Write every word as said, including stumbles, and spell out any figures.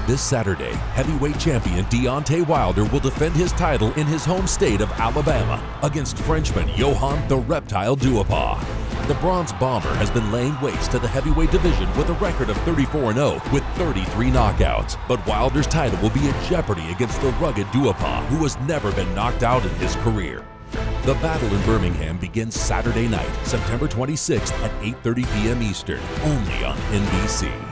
This Saturday, heavyweight champion Deontay Wilder will defend his title in his home state of Alabama against Frenchman Johann the Reptile Duhaupas. The Bronze Bomber has been laying waste to the heavyweight division with a record of thirty-four and oh with thirty-three knockouts. But Wilder's title will be in jeopardy against the rugged Duhaupas, who has never been knocked out in his career. The battle in Birmingham begins Saturday night, September twenty-sixth at eight thirty p m Eastern, only on N B C.